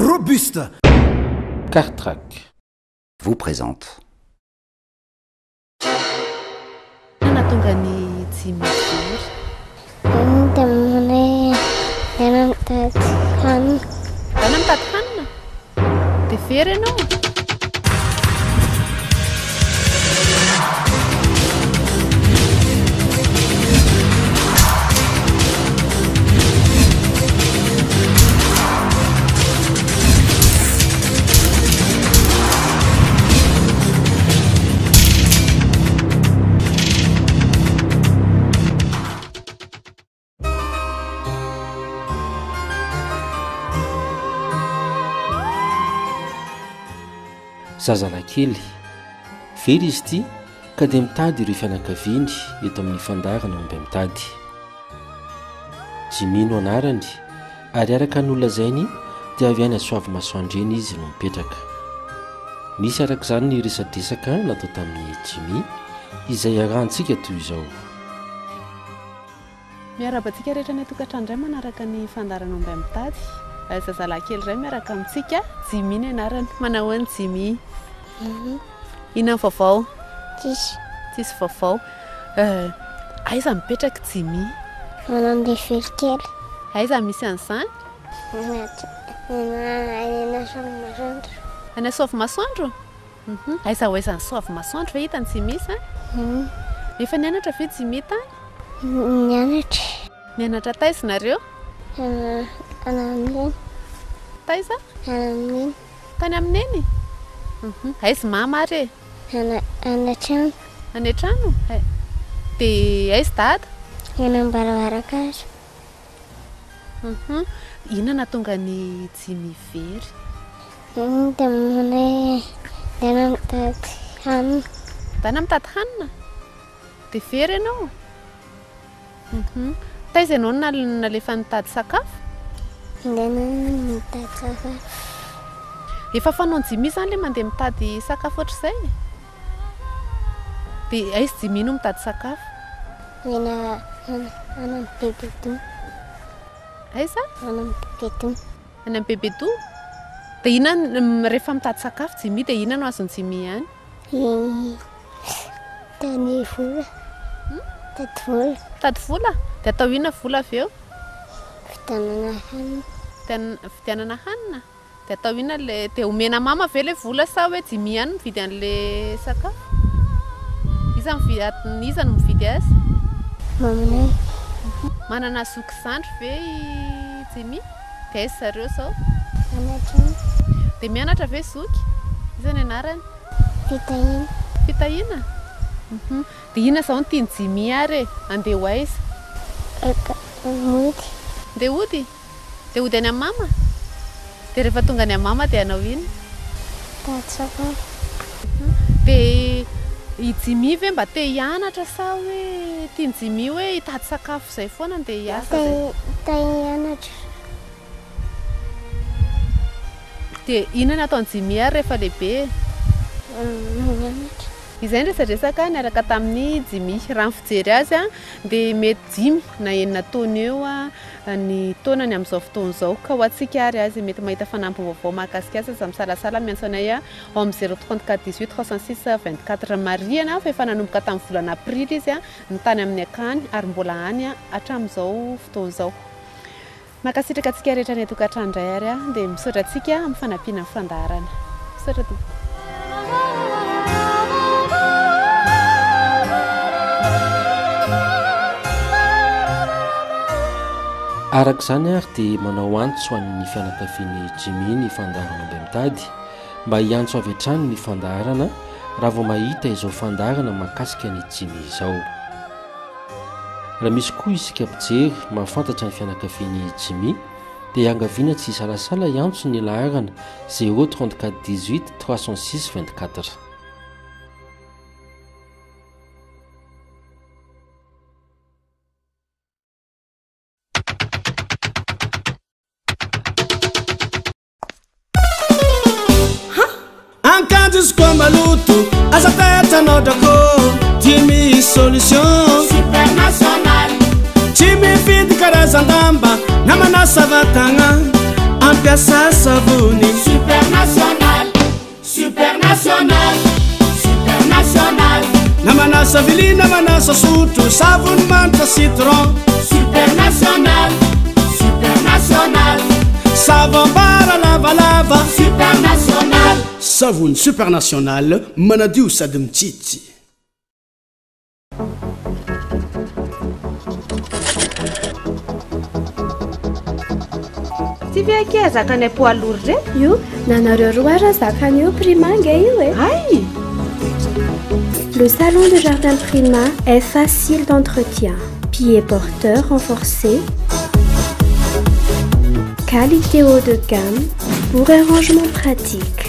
robuste. Cartrack vous présente. Anatonga ny Jimifiry. Dana mitady hanina. Dana mitady hanina? Dia very ianao? Zazalakely very izy ity ka dia mitady ireo fianakaviany eto amin'ny fandarana omby mitady. Jimino anarany ary araka ny olona zainy dia avy any Soavy masoandreny izy no mipetraka. Nisy araka izany ny resadresaka natao tamin'ny Jimi izay arantsika toy izao. Miarabantsika rehetra ny tokantrano iray manaraka ny fandarana omby mitady. Zazalakely iray miaraka amintsika. Jimi ny anarany. Manao any Jimi? Inona vaovao? Tsisy vaovao. Aiza mipetraka Jimi? Manandeha very kely. Aiza misy an'izany? Any Soavy masoandro? Aiza ho aiza ny Soavy masoandro fa hita ny Jimi sa? Efa nianatra ve Jimi tany? Nianatra. Nianatra taiza nareo? Anaminy. Taiza? Anaminy. Tany amineny? Aiza mama re? Any an-trano. Any an-trano? Dia aiza dada? Any am-baravarakazo. Inona nahatonga ny Jimi very? Dana mitady hanina. Dana mitady hanina? Dia very ianao? Taiza ianao nalefa nitady sakafo? Dana mitady sakafo. Efa fanao Jimi izany ilay mandeha mitady sakafo ohatr'izay? Dia aiza Jimi no mitady sakafo? Any amin'ny Bebedo. Aiza? Any amin'ny Bebedo. Any amin'ny Bebedo? Dia inona rehefa mitady sakafo Jimi dia inona no azony Jimi ihany? Tany vola. Tady vola. Tady vola? Dia atao inona vola avy eo? Vidanana hanina. Vidianana hanina? Dia atao inona ilay dia omena mama ve ilay vola sa hoe Jimi ihany mividy an'ilay sakafo? Iza no mividy azy? Mamanay. Manana zoky zandry ve i Jimi? Dia aiza zareo izao? Anatrano. Dia mianatra ve zoky? Iza ny anarany? Fitahina. Fitahina? Dia inona izao no tiany Jimi ary? Andeha ho aiza? Mody. Andeha hody? Dia hody any amin'ny mama? Dia rehefa tonga any amin'ny mama dia hanao inona? Tady sakafo. Dia i Jimi ve mba te hianatra sa hoe tiany Jimi hoe hitady sakafo izay foana andeha hiasa? Te hianatra. Dia inona nataony Jimi ary rehefa lehibe? Mianatra. Izay ny resadresaka niaraka tamin'ny Jimi. Raha ny fijery azy dia mety 5 na 9 taona eo ny taonany amin'izao fotoana izao. Ka ho antsika ary azy mety mahita fanampy vaovao mahakasika azy aza misalasala miantso anay ao amin'ny 034 18 66 24 Mariana fa efa nanomboka tamin'ny volana Aprily izy ny tany amin'ny akany ary mbola any hatramin'izao fotoana izao. Makasitraka antsika rehetra ny tokantrano indray ary dia misaotra antsika amin'ny fanampiana ny fandaharana. Misaotra tompoko. Araka izany ary dia manao antso an'ny fianakaviany Jimi ny fandaharana omby mitady mba hiantso avy hatrany ny fandaharana raha vao mahita izao fandaharana mahakasika ny Jimi izao. Raha misy koa isika mpijery mahafantatra ny fianakaviany Jimi dia angaviana tsy hisalasala hiantso ny laharana 034 18 306 24. Ankanjisiko maloto asa petranao drako Jimi solution Supernational. Tsy mifidy karazan-damba na manasa vatagna ampiasa savony Supernational, supernational, supernational, namanasa vili namanasa sotro savony manitra citron supernational, supernational, savambara lavalava supernational. savony supernational manadio sady mitsitsy tsy viakia zakany poalory re io nanareo roa ra zakany io primanga io e ay Le salon de jardin Prima est facile d'entretien. Pieds porteurs renforcés. Qualité haut de gamme pour un rangement pratique.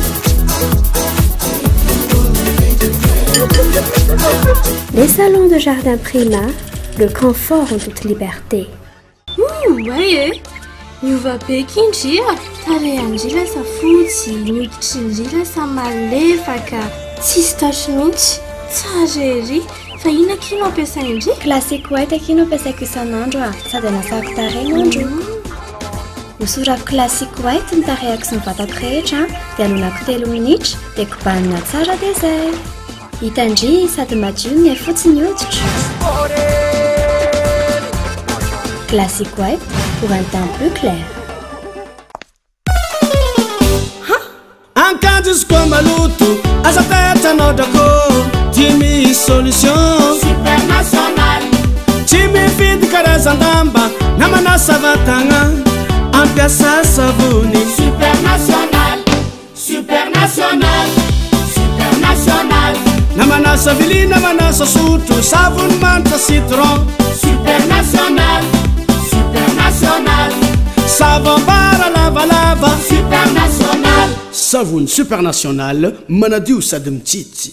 Les salons de jardin Prima, le confort en toute liberté. Waye, miova be kindria tarehandrila sa fotsy miditryndrila sa malefaka tsisy tasy mihitsy tsara ery fa ina kino ampiasaindry Classique white kino ampiasaiko isan'andro sady anasako tarehin'andro. Hosorako classique white ny tarehako sy ny vatako rehetra dia alonako 3 minitra dia kobanina tsara dia zay. Hitandry sady madio ny fotsiny hoditra. Classique white pour un teint plus clair. ankanjo izy koa maloto asa petranao drako ty misy solution Supernational, tsy mifidy karazan-damba na manasa vatagna ampiasa savony supernational, supernational, supernational, na manasa vili na manasa sotro savony manitra citron supernational, supernational, savambara lavalava supernational. savony supernational manadio sady mitsitsy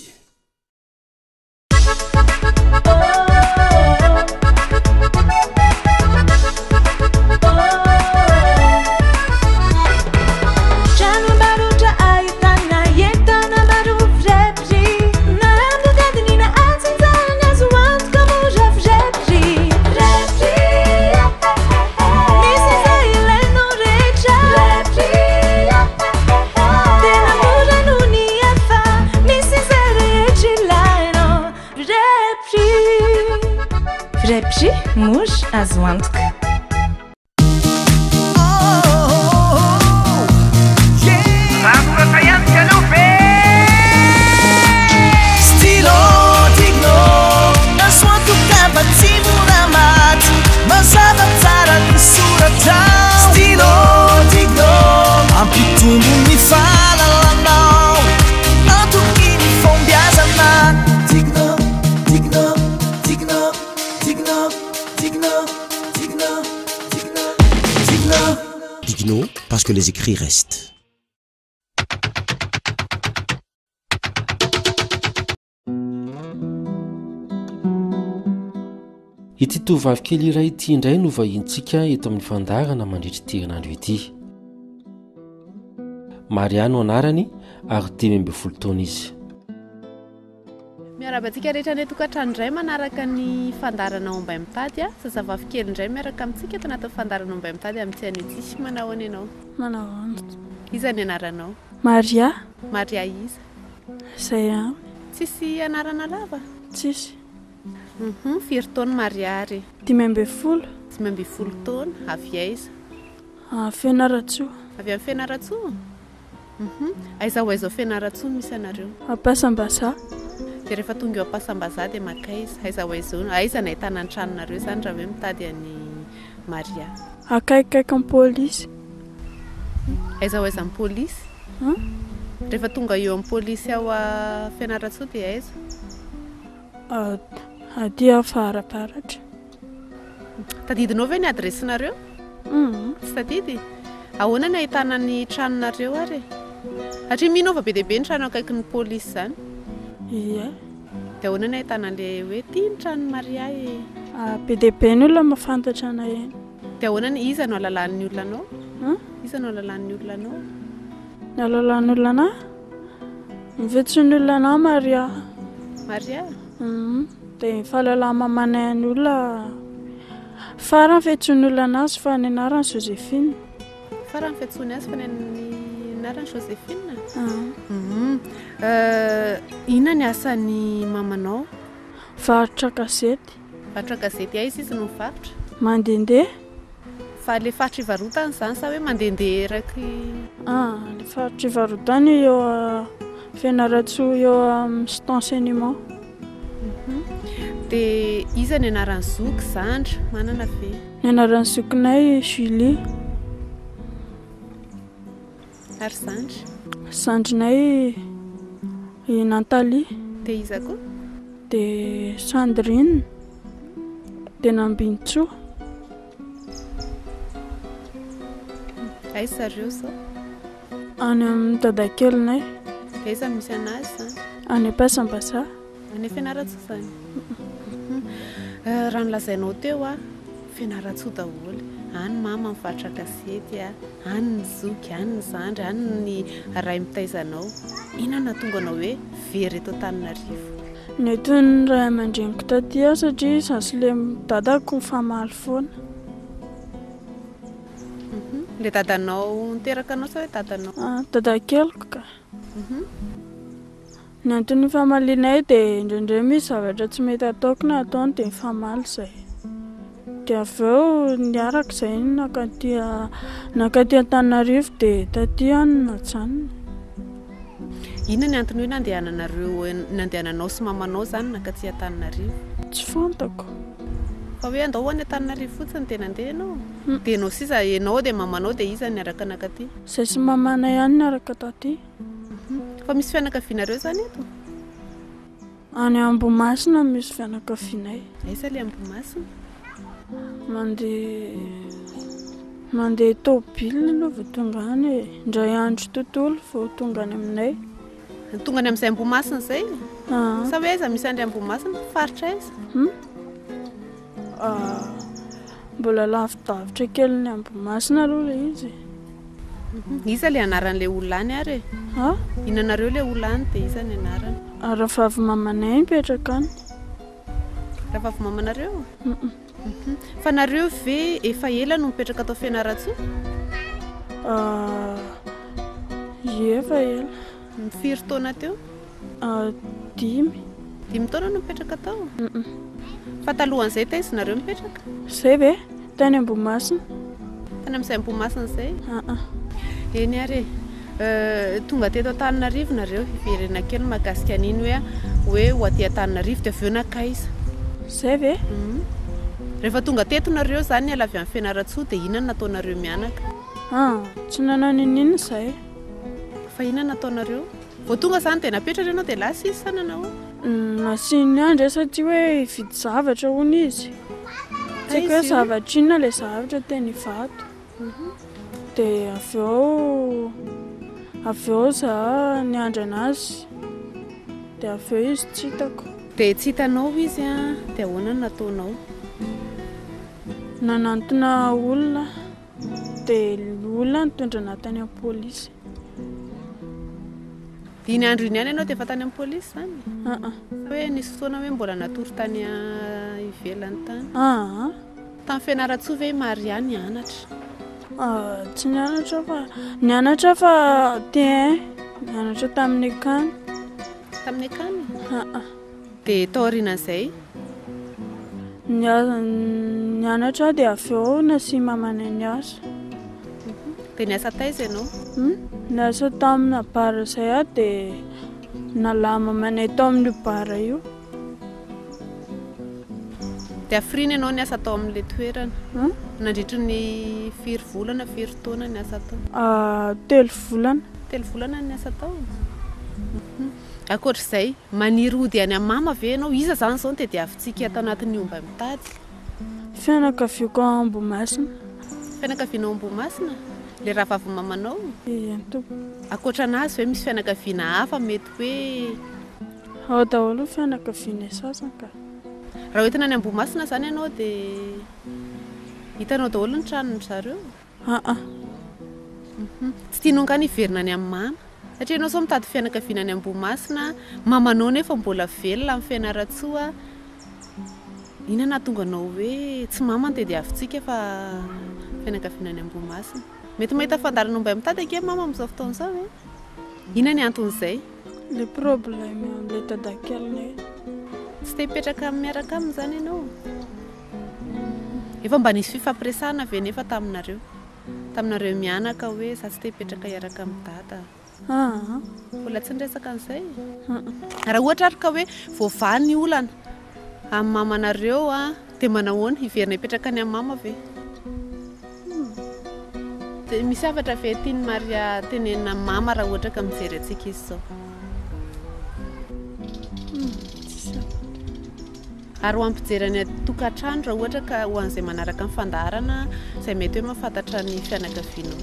Repri, mouche, azoantoka. Stylo, tigno, azoantoka fa tsy mora maty mazava tsara ny soratra. Stylo, tigno, ampitombo ny fahalalanao antoky ny fombiazana. Tigno, tigno, tigno, tigno, tigno, tigno, tigno, tigno. Digno, parce que les écrits restent. ity tovavy kely iray ity indray no vahintsika eto amin'ny fandarana mandritra ity herinandro ity. Mariano anarany ary 12 taona izy. miarabantsika rehetra ny tokantrano indray manaraka ny fandarana ombay mitady zazavavy kely indray miaraka amintsika eto anatin'ny fandarana ombay mitady amin'ny anitsy manao any ianao manao iza ny anaranao Maria Maria iza zay tsisy anarana lava tsisy firy taona Maria ary 12 taona avy aiza Fianaratsoa avy amin'ny Fianaratsoa aiza ho aiza Fianaratsoa misy anareo Ampasambasa dia rehefa tonga eo Ampasambasa dia makaiza aiza ho aiza aiza ny ahitana ny tranonareo zany raha hoe mitady any Maria akaikaiky amin'ny polisy aiza ho aiza amin'ny polisy rehefa tonga eo amin'ny polisy ao a Fianaratsoa dia aiza aty afaraparatra tadidinao ve ny adresinareo tsy tadidy ahoana ny ahitana ny tranonareo ary satria minova be dia be ny trano akaiky ny polisy zany ia dia ahoana ny ahitana an'ilay hoe tia ny trano Maria be dia be ny olona mafantatra ana eny dia ahoana ny iza no alalan'ny olonanao iza no alalan'ny olonanao ny alalan'ny olona mivetson'ny olona Maria dia fahalalana mamanay olona farany fetson'ny olona azy fa ny anarany Joséphine farany fiantsony azy fa ny anarany Joséphine. Inona ny asan'ny mamanao? Varotra gazety. Varotra gazety izy no mivarotra? Mandehandeha. Fa le farotra ivarotana izany sa hoe mandehandeha eraky? Le farotra ivarotana eo Fianarantsoa eo amin'ny enseignement. Dia iza ny anaran'ny zoky Zandra manana ve? Ny anaran'ny zokinay Julie. Ary Zandra? Zandrinay Nathalie. Dia iza koa? Dia Sandrine. Dia Nambintsoa. Aiza zareo zao? Any amin'ny dadakelinay. Dia iza misy anazy izany? Any Ampasambazaha. Any Fianarantsoa izany? Raha nolazainao teo Fianarantsoa daholo. Any mama mivarotra gazety, any ny zoky, any ny Zandra, any ny ray mitaizanao. Inona nahatonga anao hoe very eto Antananarivo? Ny antony ray aman-dreniko taty satria zasy le dadako famaly foana. Le dadanao niteraka anao sa hoe dadanao? Dadakeliko ka. Ny antony famalinay dia indraindray misy zavatra tsy mety ataoko na ataony dia famaly izay. Dia avy eo niaraka izay nakaty Antananarivo dia taty any najanona. Inona ny antony hoe nandehananao sy mamanao izany nakaty Antananarivo? Tsy fantako. Fa hoe andao any Antananarivo fotsiny dia nandeha ianao? Dia ianao sisa ianao dia mamanao dia iza niaraka nakaty? Izay sy mamanay ihany niaraka taty. Fa misy fianakavianareo izany eto? Any Ambomasina misy fianakavianay. Aiza le Ambomasina? Mandeha tôbily aloha vao tonga any indray andro tontolo vao tonga any aminay. Tonga any amin'izay Ambomasina izay? Sa hoe aiza misy andry Ambomasina? Faritra aiza? Mbola lavidavitra kely ny Ambomasina aloha le izy. Iza le anaran'ilay olona any ary? Inanareo le olona any dia iza ny anarany? Rahavavy mamanay mipetraka any. Rahavavy mamanareo? Fa nareo ve efa ela no mipetraka tao Fianarantsoa? Efa ela. Firy taona teo? 5. 5 taona no mipetraka tao? Fa talohan'izay taiza nareo mipetraka? Izay ve? Tany Ambomasina. Tany amin'izay Ambomasina izay? Eny ary tonga teto Antananarivo nareo hiverena kely mahakasika an'iny hoe ho aty Antananarivo dia avy eo nakaiza? Izay ve? Rehefa tonga teto nareo izany niala avy amin'ny Fianarantsoa dia inona nataonareo mianaka? Tsy nanao ninina izay. Fa inona nataonareo? Vao tonga izany dia napetratra ianao dia lasa izy sa nanao? Nasiany andry satria hoe hividy zavatra hono izy. Tsy haiko hoe zavatra inona ilay zavatra teny hivato. Dia avy eo zaho niandry anazy dia avy eo izy tsy hitako. Dia tsy hitanao izy dia ahoana nataonao? Nanantona olona dia olona nitondra anahy tany amin'ny pôlisy. Iny andro iny ihany ianao dia efa tany amin'ny pôlisy izany? Hoe nisy fotoana hoe mbola natory tany ivelany tany? Tamin'ny Fianarantsoa ve Marianne nianatra? Tsy nianatra fa nianatra tamin'ny akany. Tamin'ny akany? Dia tao aorianan'izay? Nianatra dia avy eo nasihy mamanay niasa. Dia niasa taiza ianao? Niasa tamina bara izay dia nalahy mamanay tao amin'io bara io. Dia afriny ianao niasa tao amin'ilay toerana? Nandritry ny firy volana, firy taona niasa tao? 3 volana. 3 volana niasa tao? Ankoatr'izay, maniry hody any amin'ny mama ve ianao? Iza izany izao no tediavintsika ato anatin'ny omba mitady? Fianakaviako Ambomasina. Fianakavianao Ambomasina? Le rahavavy mamanao? Ankoatra anazy hoe misy fianakaviana hafa mety hoe? Ao daholo fianakaviana sasany ka. Raha hoentina any Ambomasina izany ianao dia hitanao daholo ny tranony zareo? Tsy tianao angany hiverina any amin'ny mama? Satria ianao sao mitady fianakaviana any Ambomasina, mamanao nefa mbola velona amin'ny Fianarantsoa. Inona nahatonga anao hoe tsy mama no tediavintsika fa fianakaviana any Ambomasina? mety mahita fandarana mba mitady ake mama amin'izao fotoan'izao e ina ny anton'izay le problème am'le tadakeliny tsy te hipetraka miaraka aminy zany ianao efa mba nisy fifampiresahana ve nefa taminareo mianaka hoe za tsy te hipetraka hiaraka amin'ny dada mbola tsy niresaka an'izay raha ohatra ary ka hoe voavany ny olana amin'ny mamanareo dia manahoana hiverina hipetraka ny amin'ny mama ve dia misy afatra ve tiany Maria tenena mama raha ohatra ka mijery antsika izy zao ary ho ampijerany tokantrano raha ohatra ka ho an'izay manaraka ny fandaharana izay mety hoe mahafantatra ny fianakavianao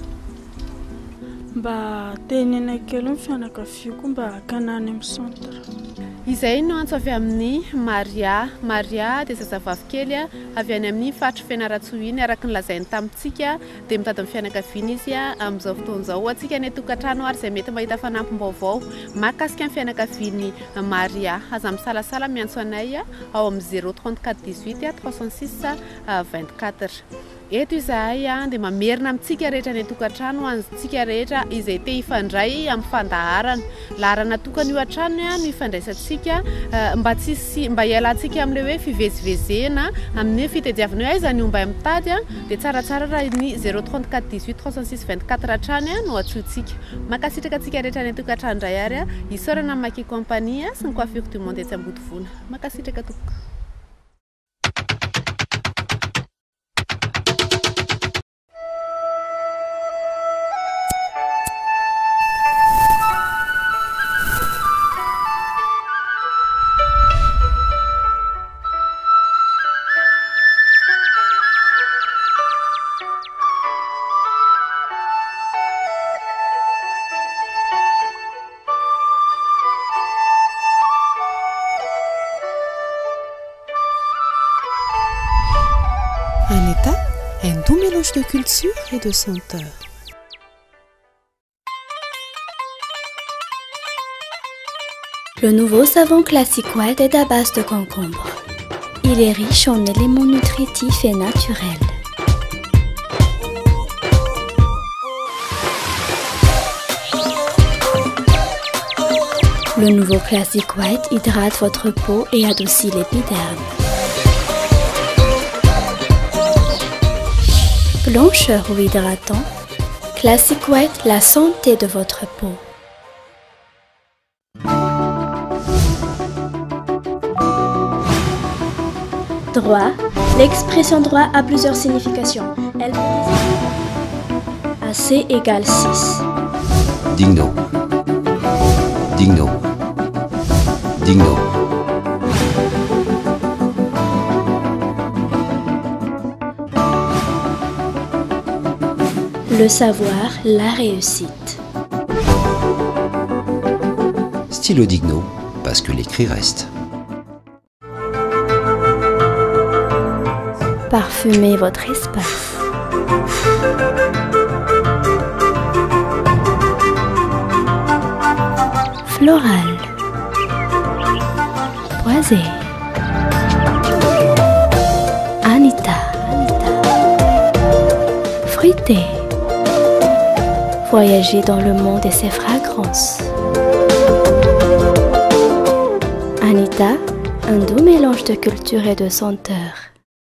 mba tenena kely ny fianakaviako mba hakanany amin'ny centre izay no antso avy amin'ny Maria dia zazavavy kely avy any amin'ny faritry Fianaratsoa araka ny lazainy tamintsika dia mitady amin'ny fianakaviana izy amin'izao fotoan'izao atsika ny tokantrano ary izay mety mahita fanampim-baovao mahakasika ny fianakaviany Maria aza misalasala miantso anay ao amin'ny 034 18 306 24 eto izahay dia mamerina amintsika rehetra ny tokantrano antsika rehetra izay te hifandray amin'ny fandaharana laharana tokana io an-trano no ifandraisantsika mba hialantsika amin'ilay hoe fivezivezena amin'ny fitadiavana hoe aiza ny omba mitady dia tsaratsara raha ny 034 18 306 24 hatrany no atsointsika makasitraka antsika rehetra ny tokantrano indray ary isaorana amin'ny Maki compagnie sy ny coiffure du monde etsy Ambodivona makasitraka tokoka. Anita, un doux mélange de culture et de senteur. Le nouveau savon Classic White est à base de concombre. Il est riche en éléments nutritifs et naturels. Le nouveau Classic White hydrate votre peau et adoucit l'épiderme. Blancheur ou hydratant, Classic White, la santé de votre peau. Droit, l'expression droit a plusieurs significations. Elle AC égale 6. Digno. Digno. Digno. Le savoir, la réussite. Stylo Digno, parce que l'écrit reste. Parfumez votre espace. Floral. Boisé. Anita. Fruité. Voyager dans le monde et ses fragrances. Anita, un doux mélange de culture et de senteur.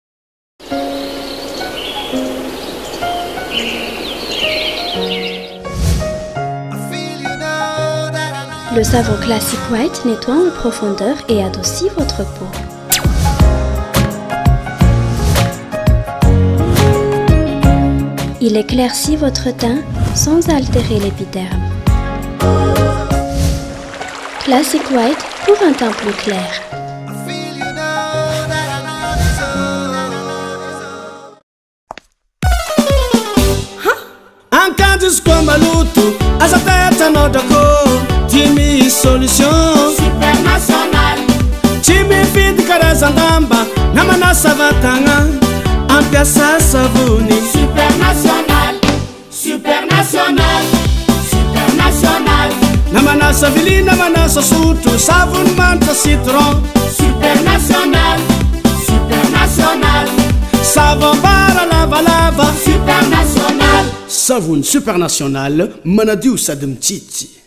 Le savon Classic White nettoie en profondeur et adoucit votre peau. Il éclaircit votre teint sans altérer l'épiderme. Classic White pour un teint plus clair. Ankadisco maluto, asa teta no dako, Jimmy Solution Supernational. Jimmy Fit karazandamba, namana savatanga, ampiasa savuni. Supernational. Supernational. Supernational. Namana savili, namana sasutu, savun manta citron. Supernational. Supernational. Savon bara lava lava. Supernational. savony supernational manadio sady mitsitsy